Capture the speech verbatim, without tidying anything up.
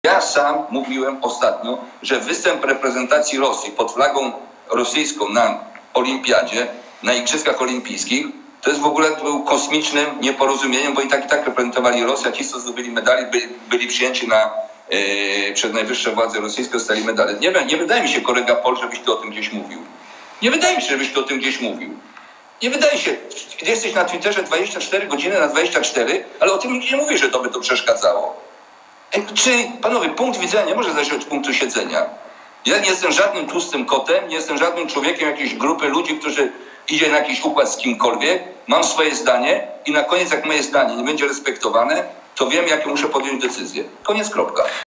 Ja sam mówiłem ostatnio, że występ reprezentacji Rosji pod flagą rosyjską na olimpiadzie, na Igrzyskach Olimpijskich, to jest w ogóle był kosmicznym nieporozumieniem, bo i tak i tak reprezentowali Rosję, a ci, co zdobyli medali, byli, byli przyjęci na, yy, przez najwyższe władze rosyjskie, dostali medale. Nie, nie wydaje mi się, kolega Pol, żebyś ty o tym gdzieś mówił. Nie wydaje mi się, żebyś ty o tym gdzieś mówił. Nie wydaje się, jesteś na Twitterze dwadzieścia cztery godziny na dwadzieścia cztery, ale o tym nikt nie mówi, że to by to przeszkadzało. Czy, panowie, punkt widzenia może zależeć od punktu siedzenia. Ja nie jestem żadnym tłustym kotem, nie jestem żadnym człowiekiem jakiejś grupy ludzi, którzy idzie na jakiś układ z kimkolwiek. Mam swoje zdanie i na koniec, jak moje zdanie nie będzie respektowane, to wiem, jakie muszę podjąć decyzję. Koniec, kropka.